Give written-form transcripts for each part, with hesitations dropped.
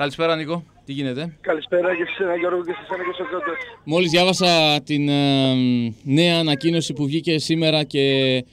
Καλησπέρα Νίκο, τι γίνεται? Καλησπέρα και σε εσένα Γιώργο και σε εσένα και στους ακροατές. Μόλις διάβασα την νέα ανακοίνωση που βγήκε σήμερα και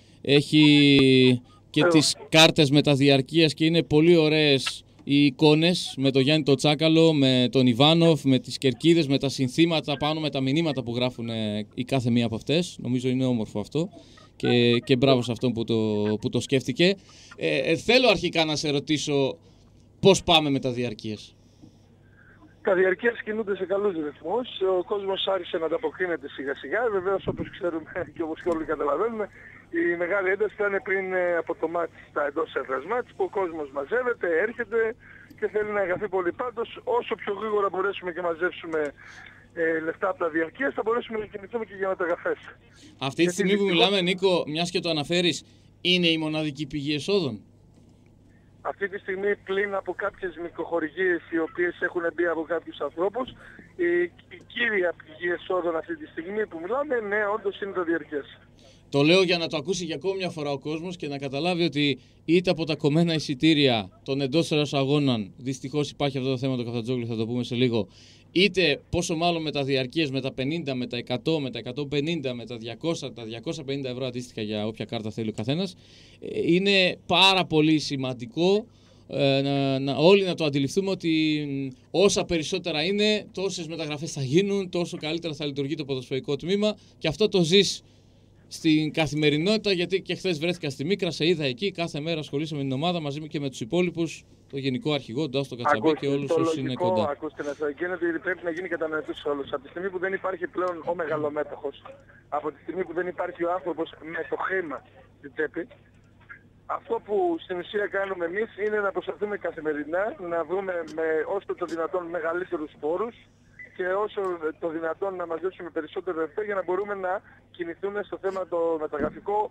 έχει και τις κάρτες μεταδιαρκείας και είναι πολύ ωραίες οι εικόνες με τον Γιάννη τον Τσάκαλο, με τον Ιβάνοφ, με τις κερκίδες, με τα συνθήματα πάνω, με τα μηνύματα που γράφουν η κάθε μία από αυτές. Νομίζω είναι όμορφο αυτό και μπράβο σε αυτόν που το σκέφτηκε. Θέλω αρχικά να σε ρωτήσω πώς πάμε με τα διαρκείας. Τα διαρκείας κινούνται σε καλούς ρυθμούς. Ο κόσμος άρχισε να ανταποκρίνεται σιγά σιγά. Βεβαίως, όπως ξέρουμε και όπως και όλοι καταλαβαίνουμε, η μεγάλη ένταση ήταν πριν από το μάτς, τα εντός έδρας μάτς, που ο κόσμος μαζεύεται, έρχεται και θέλει να εγγραφεί πολύ. Πάντως, όσο πιο γρήγορα μπορέσουμε και μαζέψουμε λεφτά από τα διαρκείας, θα μπορέσουμε να κινηθούμε και για μεταγραφές. Αυτή τη στιγμή που μιλάμε, Νίκο, μιας και το αναφέρεις, είναι η μοναδική πηγή εσόδων. Αυτή τη στιγμή πλην από κάποιες μικροχορηγίες οι οποίες έχουν μπει από κάποιους ανθρώπους, η κύρια πηγή εσόδων αυτή τη στιγμή που μιλάμε, ναι, όντως είναι τα διαρκές. Το λέω για να το ακούσει για ακόμη μια φορά ο κόσμος και να καταλάβει ότι είτε από τα κομμένα εισιτήρια των εντός έδρας αγώνων, δυστυχώς υπάρχει αυτό το θέμα του Καφτατζόγλου, θα το πούμε σε λίγο, είτε πόσο μάλλον με τα διαρκείες, με τα 50, με τα 100, με τα 150, με τα 200, τα 250 ευρώ αντίστοιχα για όποια κάρτα θέλει ο καθένας, είναι πάρα πολύ σημαντικό όλοι να το αντιληφθούμε ότι όσα περισσότερα είναι, τόσες μεταγραφές θα γίνουν, τόσο καλύτερα θα λειτουργεί το ποδοσφαιρικό τμήμα και αυτό το ζεις στην καθημερινότητα, γιατί και χθες βρέθηκα στη Μίκρα, σε είδα εκεί, κάθε μέρα ασχολήσαμε με την ομάδα μαζί και με τους υπόλοιπους, το γενικό αρχηγό, τον Τάσο Κατσαμπή και όλους όσους είναι κοντά. Ακούστε να σας γίνεται ότι πρέπει να γίνει κατανοητό σε όλους. Από τη στιγμή που δεν υπάρχει πλέον ο μεγαλομέτωχος, από τη στιγμή που δεν υπάρχει ο άνθρωπος με το χρήμα στην τσέπη, αυτό που στην ουσία κάνουμε εμείς είναι να προσπαθούμε καθημερινά να βρούμε με όσο το δυνατόν μεγαλύτερους πόρους και όσο το δυνατόν να μαζέψουμε περισσότερο λεφτά για να μπορούμε να κινηθούμε στο θέμα το μεταγραφικό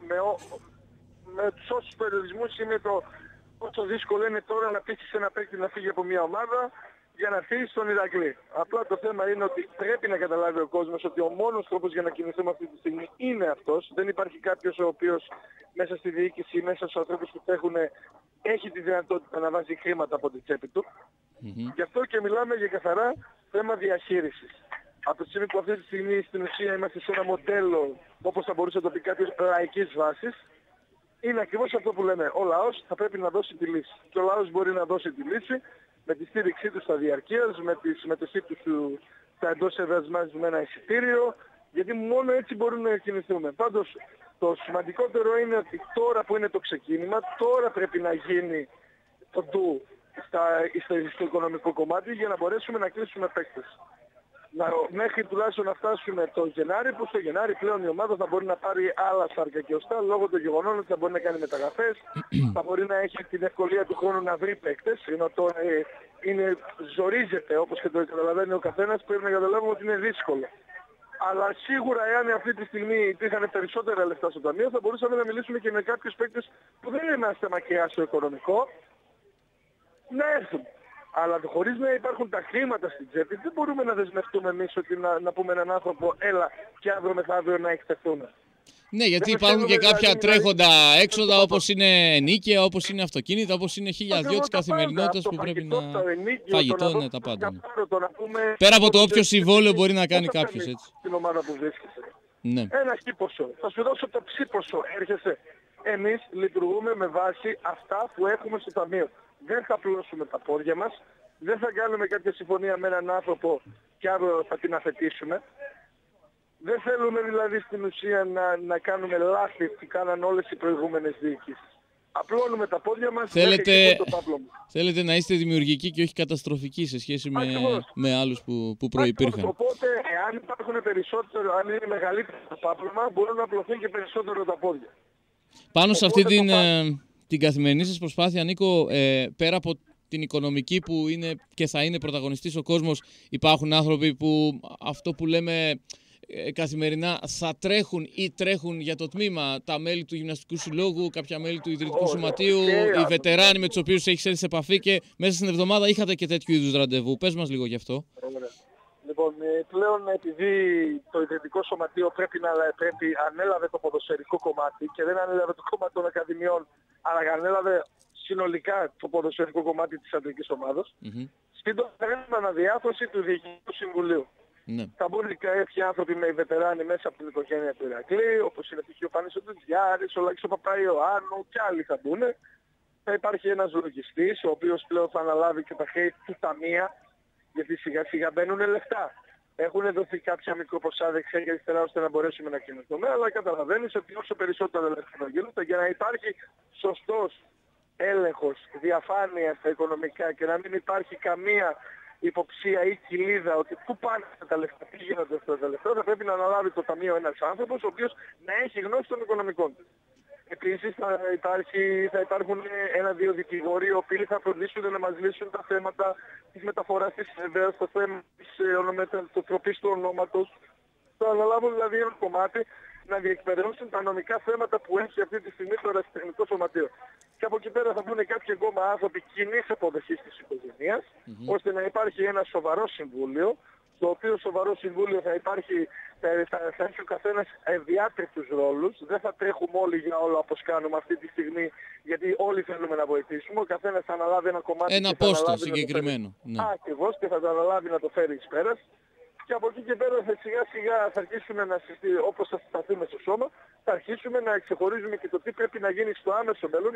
με τους όσους περιορισμούς ή με το όσο δύσκολο είναι τώρα να πείσεις ένα παίκτη να φύγει από μια ομάδα για να φύγει στον Ηρακλή. Απλά το θέμα είναι ότι πρέπει να καταλάβει ο κόσμος ότι ο μόνος τρόπος για να κινηθούμε αυτή τη στιγμή είναι αυτός. Δεν υπάρχει κάποιος ο οποίος μέσα στη διοίκηση ή μέσα στους ανθρώπους που έχουν έχει τη δυνατότητα να βάζει χρήματα από την τσέπη του. Γι' αυτό και μιλάμε για καθαρά θέμα διαχείρισης. Από τη στιγμή που αυτή τη στιγμή στην ουσία είμαστε σε ένα μοντέλο, όπως θα μπορούσε να το πει κάποιος, λαϊκής βάσης, είναι ακριβώς αυτό που λέμε. Ο λαός θα πρέπει να δώσει τη λύση. Και ο λαός μπορεί να δώσει τη λύση με τη στήριξή του στα διαρκείας, με τη συμμετοχή του στα εντός έδρας μας με ένα εισιτήριο, γιατί μόνο έτσι μπορούμε να κινηθούμε. Πάντως, το σημαντικότερο είναι ότι τώρα που είναι το ξεκίνημα, τώρα πρέπει να γίνει το ντου στο οικονομικό κομμάτι για να μπορέσουμε να κλείσουμε παίκτες. Μέχρι τουλάχιστον να φτάσουμε το Γενάρη, που στο Γενάρη πλέον η ομάδα θα μπορεί να πάρει άλλα σάρκα και οστά λόγω των γεγονότων ότι θα μπορεί να κάνει μεταγραφές, θα μπορεί να έχει την ευκολία του χρόνου να βρει παίκτες, ενώ τώρα ζορίζεται όπως και το καταλαβαίνει ο καθένας, πρέπει να καταλάβουμε ότι είναι δύσκολο. Αλλά σίγουρα εάν αυτή τη στιγμή υπήρχαν περισσότερα λεφτά στο ταμείο θα μπορούσαμε να μιλήσουμε και με κάποιους παίκτες που δεν είμαστε μακριά στο οικονομικό να έρθουν. Αλλά χωρίς να υπάρχουν τα χρήματα στην τσέπη δεν μπορούμε να δεσμευτούμε εμείς ότι να πούμε έναν άνθρωπο έλα και αύριο μεθαύριο να εκτεθούμε. Ναι, γιατί υπάρχουν και κάποια τρέχοντα έξοδα όπως είναι ενίκαια, όπως είναι αυτοκίνητα, όπως είναι 1000 δυο της καθημερινότητας που πρέπει να... Φαγητό, ναι, τα πάντα. Πέρα από το όποιο συμβόλαιο μπορεί να κάνει κάποιος, έτσι. Την ομάδα που βρίσκεσαι. Ναι. Ένα χίποσο. Θα σου δώσω το ψήποσο. Έρχεσαι. Εμείς λειτουργούμε με βάση αυτά που έχουμε στο ταμείο. Δεν θα πλώσουμε τα πόδια μας. Δεν θα κάνουμε κάποια συμφωνία με έναν άνθρωπο και αύριο θα την αφαιτήσουμε. Δεν θέλουμε δηλαδή στην ουσία να κάνουμε λάθη που κάναν όλες οι προηγούμενες διοικήσεις. Απλώνουμε τα πόδια μας. Θέλετε να είστε δημιουργικοί και όχι καταστροφικοί σε σχέση με άλλους που προϋπήρχαν. Οπότε, εάν υπάρχουν περισσότερο, αν είναι μεγαλύτερο το πάπλωμα, μπορούν να απλωθούν και περισσότερο τα πόδια. Πάνω σε αυτή την καθημερινή σας προσπάθεια, Νίκο, πέρα από την οικονομική που είναι και θα είναι πρωταγωνιστής ο κόσμος, υπάρχουν άνθρωποι που αυτό που λέμε καθημερινά θα τρέχουν ή τρέχουν για το τμήμα, τα μέλη του Γυμναστικού Συλλόγου, κάποια μέλη του Ιδρυτικού Σωματείου, οι βετεράνοι με τους οποίους έχεις έρθει σε επαφή και μέσα στην εβδομάδα είχατε και τέτοιου είδους ραντεβού. Πες μας λίγο γι' αυτό. Λοιπόν, πλέον επειδή το Ιδρυτικό Σωματείο ανέλαβε το ποδοσφαιρικό κομμάτι και δεν ανέλαβε το κομμάτι των ακαδημιών, αλλά ανέλαβε συνολικά το ποδοσφαιρικό κομμάτι της αντρικής ομάδας. Σύντομα θα έχουμε αναδιάθρωση του Διοικητικού Συμβουλίου. Ναι. Θα μπουν κάποιοι άνθρωποι με βετεράνοι μέσα από την οικογένεια του Ηρακλή, όπως είναι π.χ. ο Πάνης ο Τουδιάρης, ο Λάκης ο Παπαϊωάννου και άλλοι θα μπουν. Θα υπάρχει ένας λογιστής, ο οποίος πλέον θα αναλάβει και τα χρέη του ταμεία, γιατί σιγά σιγά μπαίνουν λεφτά. Έχουν δοθεί κάποια μικροποσά δεξιά και αριστερά ώστε να μπορέσουμε να κινηθούμε, αλλά καταλαβαίνεις ότι όσο περισσότερο λεφτά γίνονται για να υπάρχει σωστός έλεγχος, διαφάνεια στα οικονομικά και να μην υπάρχει καμία υποψία ή κοιλίδα ότι πού πάνε αυτά τα λεφτά, τι γίνονται αυτά τα λεφτά, θα πρέπει να αναλάβει το ταμείο ένας άνθρωπος ο οποίος να έχει γνώση των οικονομικών. Επίσης θα υπάρχουν ένα-δύο δικηγόροι οι οποίοι θα φροντίσουν να μας λύσουν τα θέματα της μεταφοράς της ιδέας, το θέμα της τροπής του ονόματος. Θα αναλάβουν δηλαδή ένα κομμάτι να διεκπαιρεώσουν τα νομικά θέματα που έχει αυτή τη στιγμή το ερασιτεχνικό σωματείο. Και από εκεί πέρα θα μπουν κάποιοι ακόμα άνθρωποι κοινής αποδοχής της οικογένειας, ώστε να υπάρχει ένα σοβαρό συμβούλιο, στο οποίο σοβαρό συμβούλιο θα έχει ο καθένας διάτρεχτους ρόλους. Δεν θα τρέχουμε όλοι για όλα όπως κάνουμε αυτή τη στιγμή, γιατί όλοι θέλουμε να βοηθήσουμε. Ο καθένας θα αναλάβει ένα κομμάτι. Ένα πόστο συγκεκριμένο. Ναι. Ακριβώς, και θα το αναλάβει να το φέρει εις πέρας. Και από εκεί και πέρα σιγά σιγά θα αρχίσουμε να συζητήσουμε, όπως θα σταθούμε στο σώμα, θα αρχίσουμε να ξεχωρίζουμε και το τι πρέπει να γίνει στο άμεσο μέλλον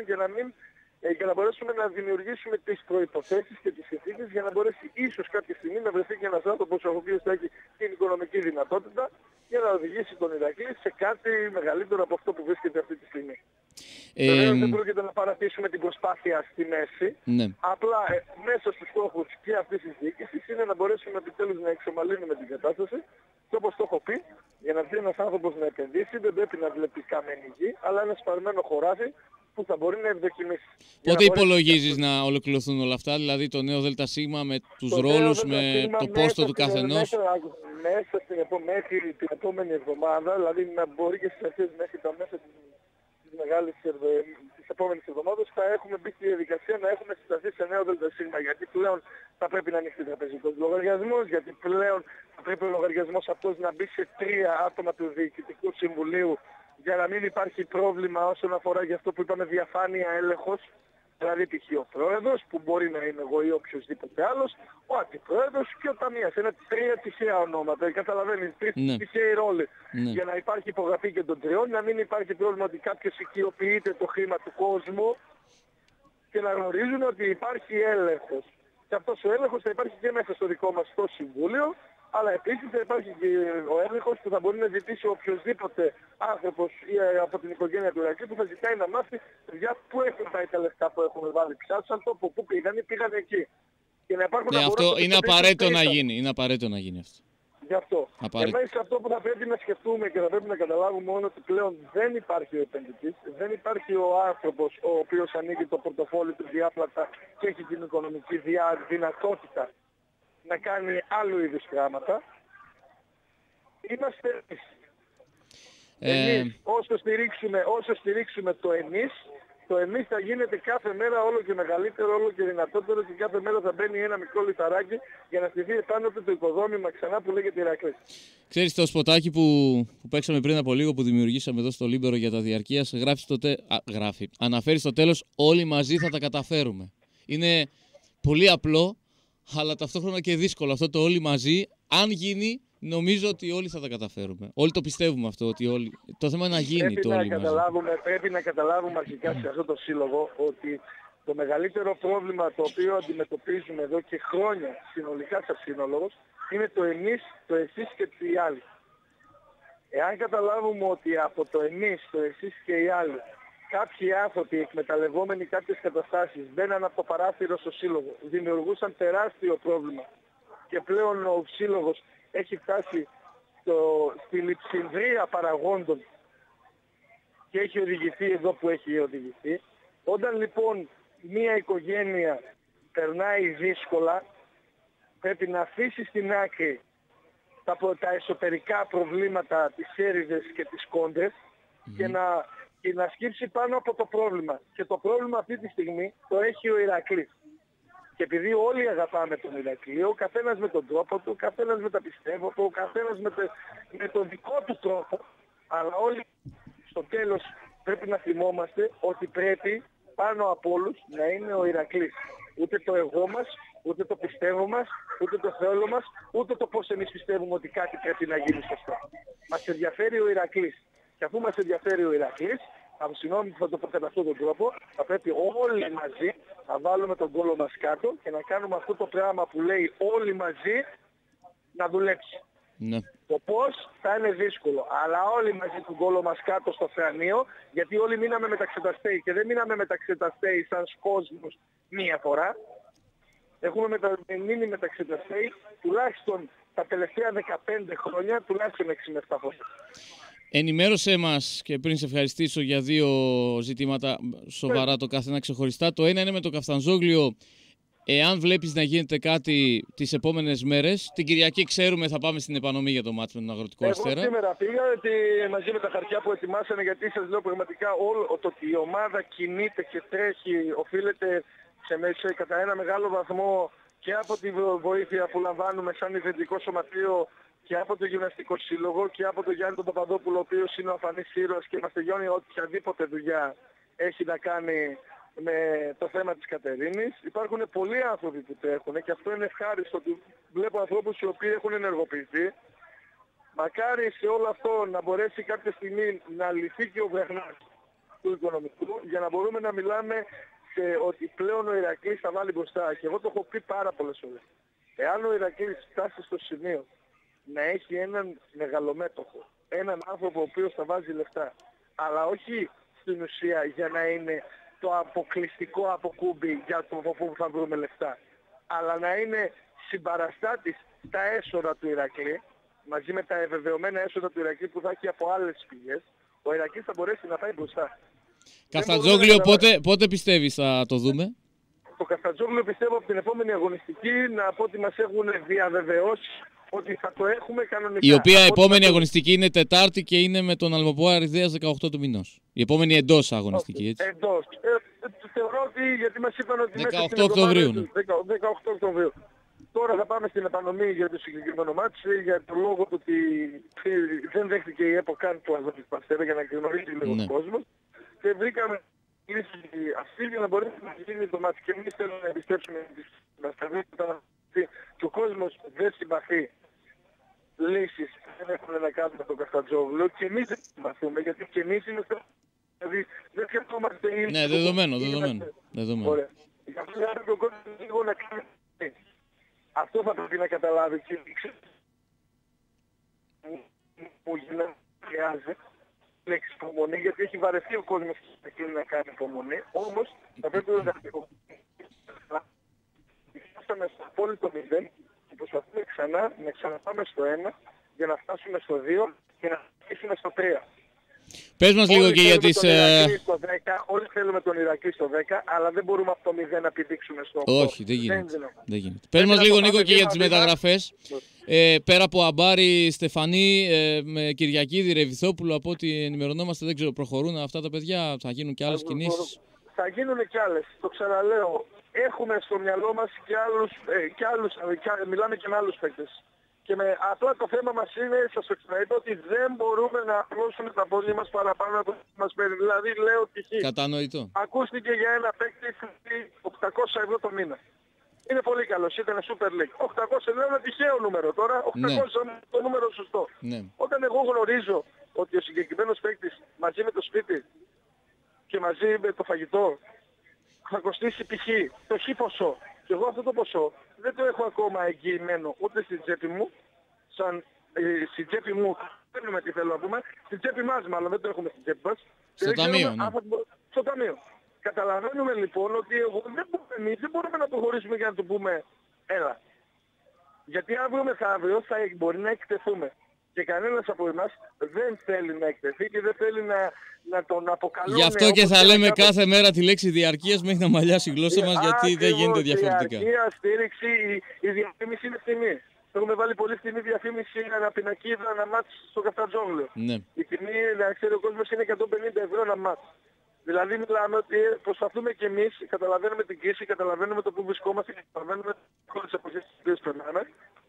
για να μπορέσουμε να δημιουργήσουμε τις προϋποθέσεις και τις συνθήκες για να μπορέσει ίσως κάποια στιγμή να βρεθεί και ένας άνθρωπος ο οποίος θα έχει την οικονομική δυνατότητα για να οδηγήσει τον Ηρακλή σε κάτι μεγαλύτερο από αυτό που βρίσκεται αυτή τη στιγμή. Βεβαίως δεν πρόκειται να παρατήσουμε την προσπάθεια στη μέση. Ναι. Απλά μέσα στους στόχους και αυτής της διοίκησης είναι να μπορέσουμε επιτέλους να εξομαλύνουμε την κατάσταση. Και όπως το έχω πει, για να βγει ένας άνθρωπος να επενδύσει δεν πρέπει να βλέπει καμένη γη, αλλά ένα σπαρμένο χωράφι που θα μπορεί να ευδοκιμήσει. Πότε υπολογίζεις να ολοκληρωθούν όλα αυτά, δηλαδή το νέο ΔΣ με τους ρόλους, με το πόστο του καθενός? Μέσα μέχρι την επόμενη εβδομάδα, δηλαδή να μπορεί και στις αρχές μέχρι τα μέσα της επόμενης εβδομάδας θα έχουμε μπει στη διαδικασία να έχουμε συσταθεί σε νέο ΔΣ, γιατί πλέον θα πρέπει να ανοίξει τραπεζικός λογαριασμός, γιατί πλέον θα πρέπει ο λογαριασμός αυτός να μπει σε 3 άτομα του Διοικητικού Συμβουλίου για να μην υπάρχει πρόβλημα όσον αφορά για αυτό που είπαμε διαφάνεια, έλεγχος. Δηλαδή π.χ. ο πρόεδρος, που μπορεί να είμαι εγώ ή οποιοδήποτε άλλος, ο αντιπρόεδρος και ο ταμείας. Είναι 3 τυχαία ονόματα, καταλαβαίνεις, 3 τυχαίοι ρόλοι. Για να υπάρχει υπογραφή και των 3, να μην υπάρχει πρόβλημα ότι κάποιος οικειοποιείται το χρήμα του κόσμου και να γνωρίζουν ότι υπάρχει έλεγχος. Και αυτός ο έλεγχος θα υπάρχει και μέσα στο δικό μας το Συμβούλιο, αλλά επίσης θα υπάρχει και ο έλεγχος που θα μπορεί να ζητήσει οποιοδήποτε άνθρωπος ή από την οικογένεια του Ηρακλή που θα ζητάει να μάθει για πού έχουν πάει τα λεφτά που έχουμε βάλει. Ψάξαν το, από πού πήγαν εκεί. Και να υπάρχουν αυτό είναι απαραίτητο να γίνει. Είναι απαραίτητο να γίνει αυτό. Γι' αυτό. Εμείς αυτό που θα πρέπει να σκεφτούμε και θα πρέπει να καταλάβουμε μόνο ότι πλέον δεν υπάρχει ο επενδυτής, δεν υπάρχει ο άνθρωπος ο οποίος ανοίγει το πορτοφόλι του διάπλατα και έχει την οικονομική δυνατότητα να κάνει άλλου είδους πράγματα. Είμαστε εμείς. Όσο στηρίξουμε το εμείς θα γίνεται κάθε μέρα όλο και μεγαλύτερο, όλο και δυνατότερο και κάθε μέρα θα μπαίνει ένα μικρό λιθαράκι για να στηθεί επάνω του το οικοδόμημα ξανά που λέγεται Ηρακλής. Ξέρεις, το σποτάκι που παίξαμε πριν από λίγο, που δημιουργήσαμε εδώ στο Λίμπερο για τα διαρκείας, αναφέρει στο τέλος όλοι μαζί θα τα καταφέρουμε. Είναι πολύ απλό, αλλά ταυτόχρονα και δύσκολο αυτό το όλοι μαζί. Αν γίνει, νομίζω ότι όλοι θα τα καταφέρουμε. Όλοι το πιστεύουμε αυτό, ότι όλοι... Το θέμα είναι να γίνει το όλοι μαζί. Πρέπει να καταλάβουμε αρχικά σε αυτό το σύλλογο ότι το μεγαλύτερο πρόβλημα το οποίο αντιμετωπίζουμε εδώ και χρόνια συνολικά σαν σύνολος είναι το εμείς, το εσείς και οι άλλοι. Εάν καταλάβουμε ότι από το εμείς, το εσείς και οι άλλοι κάποιοι άνθρωποι εκμεταλλευόμενοι κάποιες καταστάσεις μπαίναν από το παράθυρο στο σύλλογο, δημιουργούσαν τεράστιο πρόβλημα και πλέον ο σύλλογος έχει φτάσει στη λειψινδρία παραγόντων και έχει οδηγηθεί εδώ που έχει οδηγηθεί. Όταν λοιπόν μία οικογένεια περνάει δύσκολα, πρέπει να αφήσει στην άκρη τα εσωτερικά προβλήματα, τις έρηδες και τις κόντρες και να σκύψει πάνω από το πρόβλημα. Και το πρόβλημα αυτή τη στιγμή το έχει ο Ηρακλής. Και επειδή όλοι αγαπάμε τον Ηρακλή, ο καθένας με τον τρόπο του, ο καθένας με τα πιστεύω του, ο καθένας με τον δικό του τρόπο, αλλά όλοι στο τέλος πρέπει να θυμόμαστε ότι πρέπει πάνω από όλους να είναι ο Ηρακλής. Ούτε το εγώ μας, ούτε το πιστεύω μας, ούτε το θέλω μας, ούτε το πώς εμείς πιστεύουμε ότι κάτι πρέπει να γίνει σωστό. Μας ενδιαφέρει ο Ηρακλής. Και αφού μας ενδιαφέρει ο Ηρακλής, συγγνώμη που θα το πω κατά αυτόν τον τρόπο, θα πρέπει όλοι μαζί να βάλουμε τον κόλο μας κάτω και να κάνουμε αυτό το πράγμα που λέει όλοι μαζί να δουλέψει. Ναι. Το πώς θα είναι δύσκολο, αλλά όλοι μαζί τον κόλο μας κάτω στο θρανείο, γιατί όλοι μείναμε μεταξεταστέοι και δεν μείναμε μεταξεταστέοι σαν κόσμος μία φορά. Έχουμε μείνει μεταξεταστέοι τουλάχιστον τα τελευταία 15 χρόνια, τουλάχιστον 6 με 7 φορές. Ενημέρωσέ μας και πριν σε ευχαριστήσω για δύο ζητήματα σοβαρά το καθένα ξεχωριστά. Το ένα είναι με το Καφτανζόγλιο. Εάν βλέπεις να γίνεται κάτι τις επόμενες μέρες, την Κυριακή ξέρουμε θα πάμε στην επανομή για το μάτς με τον Αγροτικό Αστέρα. Εγώ σήμερα πήγα μαζί με τα χαρτιά που ετοιμάσανε, γιατί σας λέω πραγματικά όλο το ότι η ομάδα κινείται και τρέχει οφείλεται κατά ένα μεγάλο βαθμό και από τη βοήθεια που λαμβάνουμε σαν ιδρυτικό σωματείο και από το Γυμναστικό Σύλλογο και από τον Γιάννη τον Παπαδόπουλο, ο οποίος είναι ο αφανής ήρωας και μας τελειώνει οποιαδήποτε δουλειά έχει να κάνει με το θέμα της Κατερίνης. Υπάρχουν πολλοί άνθρωποι που τρέχουν και αυτό είναι ευχάριστο ότι βλέπω ανθρώπους οι οποίοι έχουν ενεργοποιηθεί. Μακάρι σε όλο αυτό να μπορέσει κάποια στιγμή να λυθεί και ο βρεχνάς του οικονομικού για να μπορούμε να μιλάμε ότι πλέον ο Ηρακλής θα βάλει μπροστά. Και εγώ το έχω πει πάρα πολλές φορές. Εάν ο Ηρακλής φτάσει στο σημείο να έχει έναν μεγαλομέτωχο, έναν άνθρωπο ο οποίος θα βάζει λεφτά, αλλά όχι στην ουσία για να είναι το αποκλειστικό αποκούμπι για το από που θα βρούμε λεφτά, αλλά να είναι συμπαραστάτης στα έσοδα του Ηρακλή, μαζί με τα ευεβεβαιωμένα έσοδα του Ηρακλή που θα έχει από άλλες πηγές, ο Ηρακλής θα μπορέσει να πάει μπροστά. Καφτατζόγλιο, πότε πιστεύεις θα το δούμε? Το Καφτατζόγλιο πιστεύω από την επόμενη αγωνιστική, να πω ότι μας έχουν διαβεβαιώσει ότι θα το έχουμε κανονικά. Η οποία επόμενη αγωνιστική είναι Τετάρτη και είναι με τον Αλμοπόα Αριδέας 18 του μηνός. Η επόμενη εντός αγωνιστική, έτσι. Εντός. Θεωρώ ότι, γιατί μας είπαν ότι 18 Οκτωβρίου. 18 Οκτωβρίου. Τώρα θα πάμε στην επανομή για το συγκεκριμένο μάτσι, για το λόγο του ότι δεν δέχτηκε η ΕΠΟ καν του Αγροτικού Αστέρα για να γνωρίζει λίγο ο κόσμος. Και βρήκαμε λύση αυτή για να μπορέσει να γίνει το μάτσι. Και εμείς θέλουμε να επιστρέψουμε να σταυρίσουμε και ο κόσμος δεν συμπαθεί λύσεις δεν έχουν να κάνουν με τον Καφτατζόγλιο και εμείς δεν συμπαθούμε, γιατί και εμείς είμαστε, δηλαδή δεν σκεφτόμαστε ίσως. Ναι, δεδομένο. Ωραία. Γι' αυτό πρέπει ο κόσμος λίγο να κάνει. Αυτό θα πρέπει να καταλάβει και που χρειάζεται λέξη υπομονή, γιατί έχει βαρεθεί ο κόσμος να κάνει υπομονή, όμως θα πρέπει να φτάσαμε στο απόλυτο 0 και προσπαθούμε ξανά να ξαναπάμε στο 1 για να φτάσουμε στο 2 και να αρχίσουμε στο 3. Πες μας λίγο και για τις... Όλοι θέλουμε τον Ηρακλή στο 10, αλλά δεν μπορούμε από το 0 να πηδήξουμε στο 8. Όχι, δεν γίνεται. Πες μας λίγο, Νίκο, και για τις μεταγραφές. Πέρα από Αμπάρη, Στεφανή, με Κυριακίδη, Ρεβιθόπουλο, από ό,τι ενημερωνόμαστε, δεν ξέρω, προχωρούν αυτά τα παιδιά, θα γίνουν και άλλες κινήσεις. Θα γίνουν και άλλες, το ξαναλέω. Έχουμε στο μυαλό μας και άλλους, μιλάμε και με άλλους παίκτες. Και απλά το θέμα μας είναι, σας εξηγώ, ότι δεν μπορούμε να απλώσουμε τα πόδια μας παραπάνω από το μας παίρνει. Δηλαδή λέω τυχή. Κατανοητό. Ακούστηκε για ένα παίκτη 800 ευρώ το μήνα. Είναι πολύ καλός, ήταν Super League. 800 λέω ένα τυχαίο νούμερο τώρα, 800 είναι το νούμερο σωστό. Ναι. Όταν εγώ γνωρίζω ότι ο συγκεκριμένος παίκτης μαζί με το σπίτι και μαζί με το φαγητό θα κοστίσει π.χ. το χ ποσό. Και εγώ αυτό το ποσό δεν το έχω ακόμα εγγυημένο ούτε στην τσέπη μου, στην τσέπη μου, παίρνουμε τι θέλω να πούμε, στην τσέπη μας μάλλον, δεν το έχουμε στην τσέπη μας. Στο ταμείο, ναι. Στο ταμείο. Καταλαβαίνουμε λοιπόν ότι εμείς δεν μπορούμε να προχωρήσουμε για να του πούμε έλα. Γιατί αύριο μεθαύριο θα μπορεί να εκτεθούμε. Και κανένας από εμάς δεν θέλει να εκτεθεί και δεν θέλει να τον αποκαλούμε. Γι' αυτό και θα λέμε κάθε μέρα τη λέξη διαρκείας μέχρι να μαλλιάσει η γλώσσα μας, γιατί δεν γίνεται διαφορετικά. Διαρκεία, στήριξη, η διαφήμιση είναι φτηνή. Έχουμε βάλει πολύ φτηνή διαφήμιση, ένα πινακίδα, ένα μάτς στο Καφτατζόγλιο. Ναι. Η τιμή, να ξέρει ο κόσμος, είναι 150 ευρώ ένα μάτς. Δηλαδή μιλάμε ότι προσπαθούμε κι εμείς, καταλαβαίνουμε την κρίση, καταλαβαίνουμε το που βρισκόμαστε, καταλαβαίνουμε τις εποχές τις οποίες περνάμε.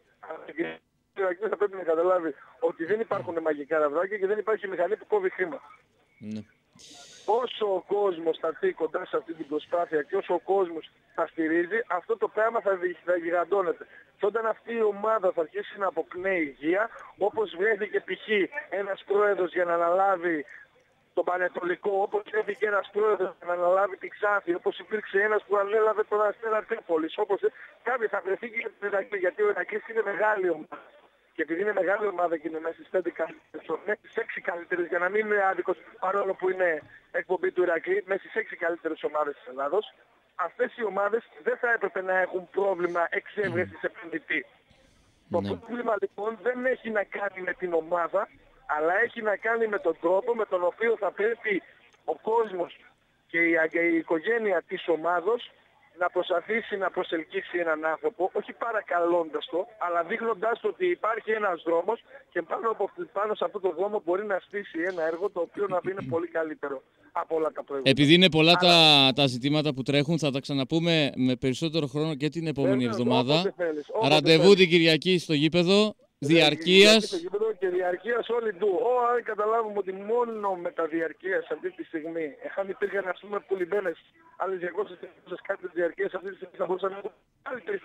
Θα πρέπει να καταλάβει ότι δεν υπάρχουν μαγικά ραβδάκια και δεν υπάρχει μηχανή που κόβει χρήμα. Ναι. όσο ο κόσμος θα έρθει κοντά σε αυτή την προσπάθεια και όσο ο κόσμος θα στηρίζει, αυτό το πράγμα θα γιγαντώνεται. Και όταν αυτή η ομάδα θα αρχίσει να αποκνέει υγεία, όπως βρέθηκε π.χ. ένας πρόεδρος για να αναλάβει τον Πανετολικό, όπως βρέθηκε ένας πρόεδρος για να αναλάβει την Ξάνθη, όπως υπήρξε ένας που ανέλαβε τον Αστέρα Τρίπολης, όπως κάποιοι θα βρεθεί και τον Ηρακλή, γιατί ο Ηρακλής είναι μεγάλη ομάδα. Και επειδή είναι μεγάλη ομάδα και είναι μέσα στις 5 καλύτερες, μέσα στις 6 καλύτερες, για να μην είναι άδικος, παρόλο που είναι εκπομπή του Ηρακλή, μέσα στις 6 καλύτερες ομάδες της Ελλάδος, αυτές οι ομάδες δεν θα έπρεπε να έχουν πρόβλημα εξέβρεσης επενδυτή. Το πρόβλημα λοιπόν δεν έχει να κάνει με την ομάδα, αλλά έχει να κάνει με τον τρόπο με τον οποίο θα πρέπει ο κόσμος και η οικογένεια της ομάδος να προσπαθήσει να προσελκύσει έναν άνθρωπο, όχι παρακαλώντας το, αλλά δείχνοντάς το ότι υπάρχει ένας δρόμος και πάνω σε αυτό το δρόμο μπορεί να στήσει ένα έργο το οποίο να είναι πολύ καλύτερο από όλα τα προηγούμενα. Επειδή είναι πολλά τα ζητήματα που τρέχουν, θα τα ξαναπούμε με περισσότερο χρόνο και την επόμενη εβδομάδα. Ραντεβού την Κυριακή στο γήπεδο. Διαρκείας. Και διαρκείας όλοι του. Αν καταλάβουμε ότι μόνο με τα διαρκείας αυτή τη στιγμή, αν υπήρχαν ας πούμε πουλημένες άλλες 200 κάρτες διαρκείας αυτή τη στιγμή θα μπορούσαν να έχουν άλλοι 3.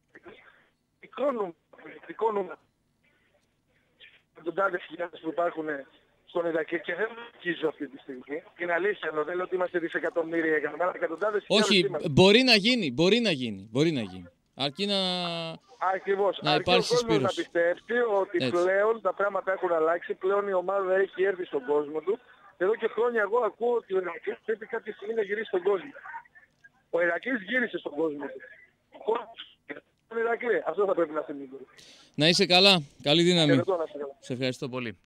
Μικρό νούμερο. Εκατοντάδες χιλιάδες που υπάρχουν στον Ηρακλή και δεν αρχίζω αυτή τη στιγμή. Είναι αλήθεια, δεν λέω ότι είμαστε δισεκατομμύρια για να εκατοντάδες χιλιάδες. Όχι, μπορεί να γίνει. Αρκεί να... Ακριβώς. Να αρκεί ο κόσμος να πιστέψει ότι έτσι. Πλέον τα πράγματα έχουν αλλάξει, πλέον η ομάδα έχει έρθει στον κόσμο του. Εδώ και χρόνια εγώ ακούω ότι ο Ηρακλής πρέπει κάποια στιγμή να γυρίσει στον κόσμο. Ο Ηρακλής γύρισε στον κόσμο του. Ο κόσμος στον Ηρακλή. Αυτό θα πρέπει να θυμίζει. Να είσαι καλά. Καλή δύναμη. Και εδώ να σε Σε ευχαριστώ πολύ.